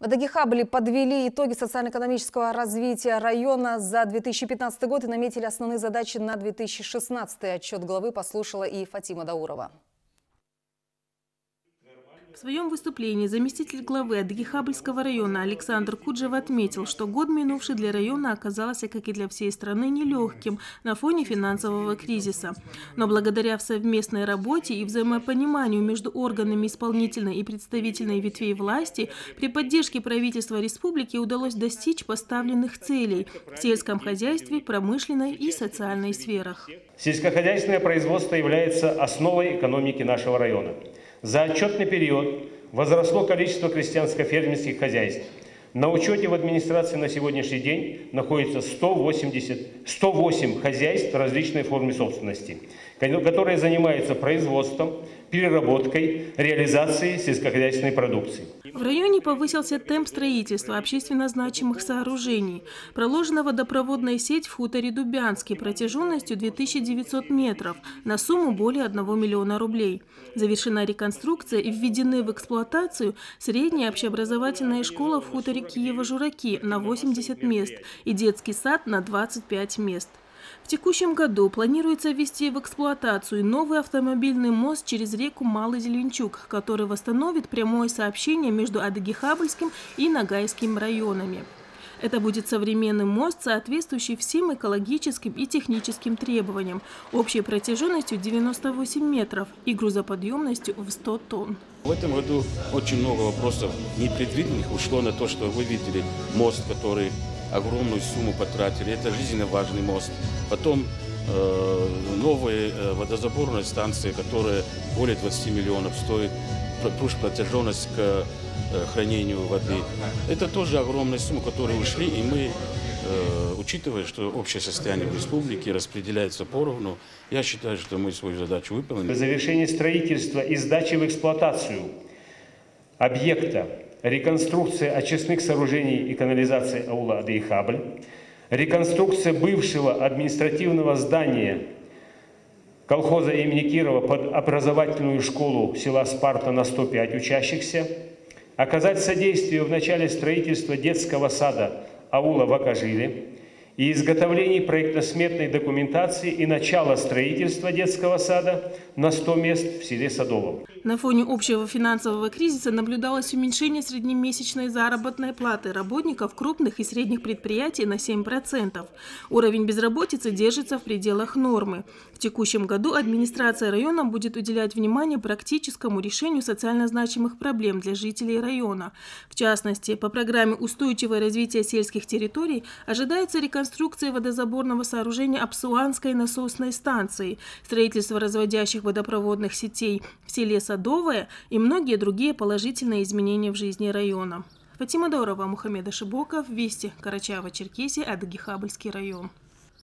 В Адыгихабле подвели итоги социально-экономического развития района за 2015 год и наметили основные задачи на 2016. Отчет главы послушала и Фатима Даурова. В своем выступлении заместитель главы Адыгихабльского района Александр Куджев отметил, что год минувший для района оказался, как и для всей страны, нелегким на фоне финансового кризиса. Но благодаря совместной работе и взаимопониманию между органами исполнительной и представительной ветвей власти при поддержке правительства республики удалось достичь поставленных целей в сельском хозяйстве, промышленной и социальной сферах. Сельскохозяйственное производство является основой экономики нашего района. За отчетный период возросло количество крестьянско-фермерских хозяйств. На учете в администрации на сегодняшний день находится 108 хозяйств различной формы собственности, которые занимаются производством, переработкой, реализацией сельскохозяйственной продукции. В районе повысился темп строительства общественно значимых сооружений. Проложена водопроводная сеть в хуторе Дубянский протяженностью 2900 метров на сумму более 1 миллиона рублей. Завершена реконструкция и введены в эксплуатацию средняя общеобразовательная школа в хуторе Киева-Жураки на 80 мест и детский сад на 25 мест. В текущем году планируется ввести в эксплуатацию новый автомобильный мост через реку Малый Зеленчук, который восстановит прямое сообщение между Адыгихабльским и Ногайским районами. Это будет современный мост, соответствующий всем экологическим и техническим требованиям, общей протяженностью 98 метров и грузоподъемностью в 100 тонн. В этом году очень много вопросов непредвиденных ушло на то, что вы видели мост, который огромную сумму потратили. Это жизненно важный мост. Потом новые водозаборные станции, которые более 20 миллионов стоят, плюс протяженность к хранению воды. Это тоже огромная сумма, которые ушли, и мы, учитывая, что общее состояние в республике распределяется поровну, я считаю, что мы свою задачу выполнили. Завершение строительства и сдачи в эксплуатацию объекта реконструкция очистных сооружений и канализации аула Адыгихабль, реконструкция бывшего административного здания колхоза имени Кирова под образовательную школу села Спарта на 105 учащихся, оказать содействие в начале строительства детского сада аула Вакажиле и изготовлении проектно-сметной документации и начала строительства детского сада на 100 мест в селе Садово. На фоне общего финансового кризиса наблюдалось уменьшение среднемесячной заработной платы работников крупных и средних предприятий на 7%. Уровень безработицы держится в пределах нормы. В текущем году администрация района будет уделять внимание практическому решению социально значимых проблем для жителей района. В частности, по программе «Устойчивое развитие сельских территорий» ожидается реконструкция водозаборного сооружения Апсуанской насосной станции, строительство разводящих водопроводных сетей в селе Садовое и многие другие положительные изменения в жизни района. Фатима Даурова, Мухаммед Ашибоков, Вести, Карачаево-Черкесия, Адыгихабльский район.